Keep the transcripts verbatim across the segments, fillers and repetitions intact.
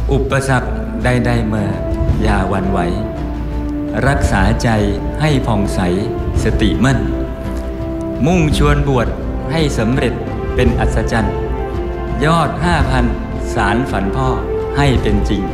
อุปสรรคใดๆมาอย่าหวั่นไหวรักษาใจให้ผ่องใสสติมั่นมุ่งชวนบวชให้สำเร็จเป็นอัศจรรย์ยอดห้าพันสารฝันพ่อให้เป็นจริง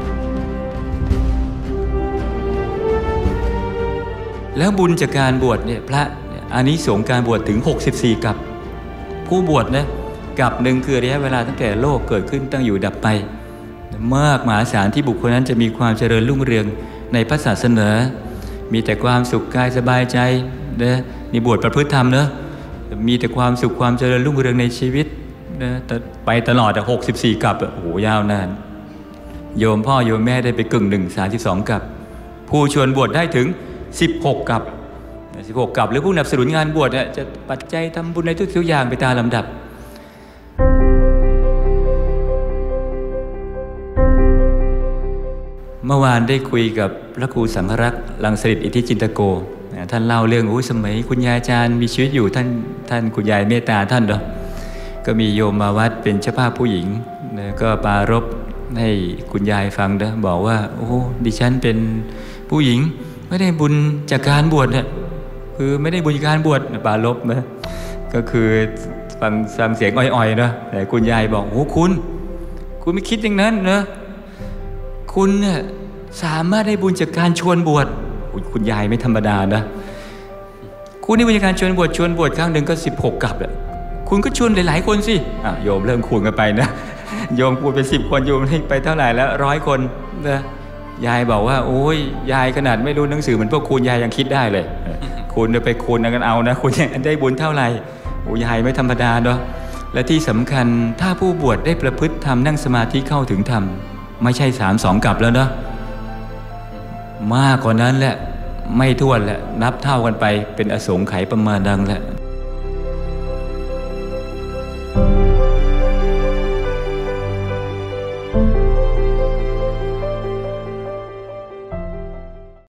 แล้วบุญจากการบวชเนี่ยพระอานิสงส์การบวชถึงหกสิบสี่กัปผู้บวชนะกัปหนึ่งคือระยะเวลาตั้งแต่โลกเกิดขึ้นตั้งอยู่ดับไปมากมหาศาลที่บุคคลนั้นจะมีความเจริญรุ่งเรืองในพระศาสนามีแต่ความสุขกายสบายใจนะนี่บวชประพฤติธรรมเนอะมีแต่ความสุขความเจริญรุ่งเรืองในชีวิตนะไปตลอดแต่หกสิบสี่กัปโอ้โหยาวนานโยมพ่อโยมแม่ได้ไปกึ่งหนึ่งสามสิบสองกัปผู้ชวนบวชได้ถึงสิบหกกัปสิบหกกัปหรือผู้สนับสนุนงานบวชเนี่ยจะปัจจัยทำบุญในทุกๆอย่างไปตามลำดับเมื่อวานได้คุยกับพระครูสังฆรักษ์รังสฤษฎิอิทธิจินตโกท่านเล่าเรื่องโอ้ยสมัยคุณยายอาจารย์มีชีวิตอยู่ท่านท่านคุณยายเมตตาท่านเนาะก็มีโยมมาวัดเป็นเจ้าภาพผู้หญิงก็ปรารภให้คุณยายฟังนะบอกว่าโอ้ดิฉันเป็นผู้หญิงไม่ได้บุญจากการบวชเนี่ยคือไม่ได้บุญจากการบวชปรารภนะก็คือฟังฟังเสียงอ่อยๆนะแต่คุณยายบอกโอ้คุณคุณไม่คิดอย่างนั้นนะคุณเนี่ยสามารถได้บุญจากการชวนบวชคุณยายไม่ธรรมดานะคุณได้บุญจากการชวนบวชชวนบวชครั้งหนึ่งก็สิบหกกัปอ่ะคุณก็ชวนหลายๆคนสิอ่ะโยมเริ่มคูณกันไปนะโยมคูณไปสิบคนโยมให้ไปเท่าไหร่แล้วร้อยคนนะยายบอกว่าโอ้ยยายขนาดไม่รู้หนังสือเหมือนพวกคุณยายยังคิดได้เลยคุณไปคูณกันเอานะคุณยังได้บุญเท่าไหร่โอ้ยายไม่ธรรมดาเนาะและที่สำคัญถ้าผู้บวชได้ประพฤติธรรมนั่งสมาธิเข้าถึงธรรมไม่ใช่สามสองกัปแล้วเนาะมากกว่านั้นแหละไม่ถ้วนแหละนับเท่ากันไปเป็นอสงไขยประมาณดังแหละ